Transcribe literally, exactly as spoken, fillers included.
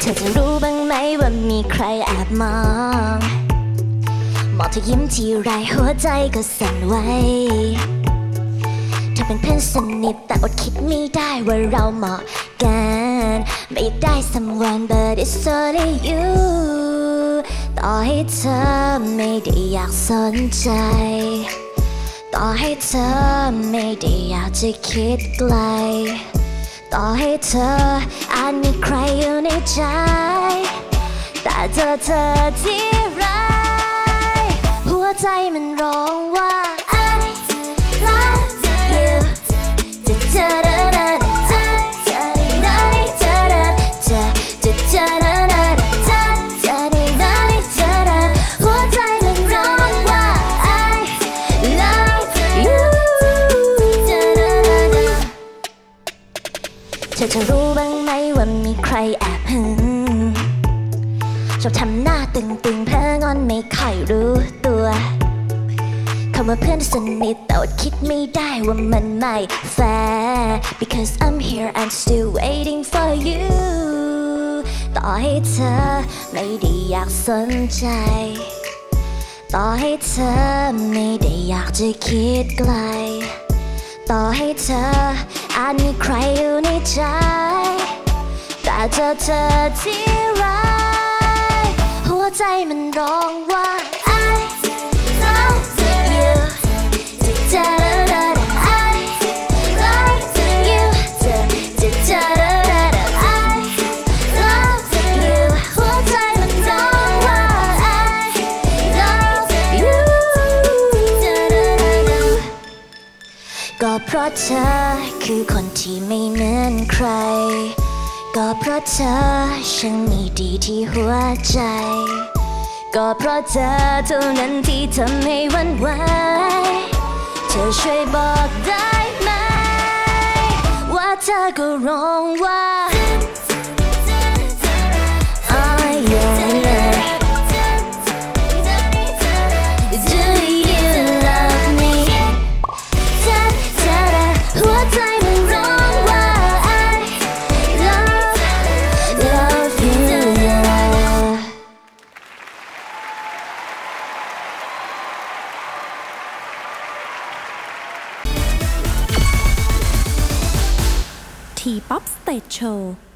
อจะรู้บ้างไหมว่ามีใครแอบมองมองเธอยิ้มทีไรหัวใจก็สั่นไหวเธอเป็นเพื่อนสนิทแต่อดคิดไม่ได้ว่าเราเหมาะกันไม่อยากได้ someone but it's only you ต่อให้เธอไม่ได้อยากสนใจต่อให้เธอไม่ได้อยากจะคิดไกลต่อให้เธออาจมีใครอยู่ในใจแต่เจอเธอที่ไรหัวใจมันร้องว่า I love you จะเจอเธอได้เจอเธอได้เจอเธอจะจะเจอเธอได้เจอเธอได้ได้เจอเธอหัวใจมันร้องว่า I love you เธอจะรู้บ้างไหมว่ามีใครแอบหึงชอบทำหน้าตึงๆเพ้องอนไม่ค่อยรู้ตัวคำว่าเพื่อนสนิทแต่อดคิดไม่ได้ว่ามันไม่แฟร์ because I'm here I'm still waiting for you ต่อให้เธอไม่ได้อยากสนใจต่อให้เธอไม่ได้อยากจะคิดไกลต่อให้เธออาจมีใครอยู่ในใจแต่เจอเธอที่ไรหัวใจมันร้องว่า I love you จะเจอเธอ I love you จะจะเจอเธอ I love you หัวใจมันร้องว่า I love you ก็เพราะเธอคือคนที่ไม่เหมือนใครก็เพราะเธอช่างมีดีที่หัวใจก็เพราะเธอเท่านั้นที่ทำให้หวั่นไหวเธอช่วยบอกได้ไหมว่าเธอก็ร้องว่า Oh yeah yeah Do you love me เธอเธอหัวใจมันร้องว่า I love love you T-ป๊อป Stage Show